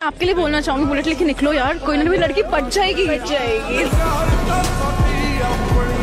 आपके लिए बोलना चाहूंगी, बुलेट लेके निकलो यार, कोई ना कोई लड़की पट जाएगी।